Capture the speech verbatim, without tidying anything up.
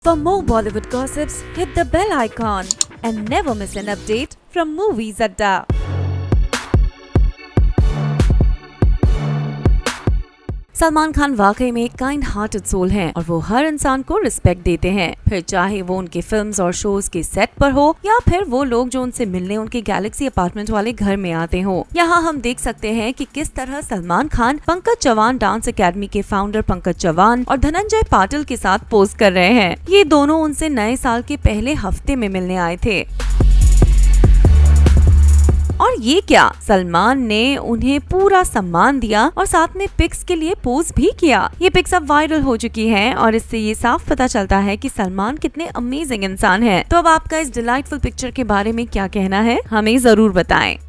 For more Bollywood gossips, hit the bell icon and never miss an update from Movies Adda. Salman Khan वाकई में एक kind hearted soul हैं और वो हर इंसान को रिस्पेक्ट देते हैं, फिर चाहे वो उनके फिल्म्स और शोज के सेट पर हो या फिर वो लोग जो उनसे मिलने उनके गैलेक्सी अपार्टमेंट वाले घर में आते हो। यहाँ हम देख सकते हैं कि किस तरह सलमान खान पंकज चौहान डांस एकेडमी के फाउंडर पंकज चौहान और धनंजय पाटिल के साथ पोज कर रहे हैं। ये दोनों उनसे नए साल के पहले हफ्ते में मिलने आए थे और ये क्या, सलमान ने उन्हें पूरा सम्मान दिया और साथ में पिक्स के लिए पोज भी किया। ये पिक्स अब वायरल हो चुकी हैं और इससे ये साफ पता चलता है कि सलमान कितने अमेजिंग इंसान हैं। तो अब आपका इस डिलाइटफुल पिक्चर के बारे में क्या कहना है, हमें जरूर बताएं।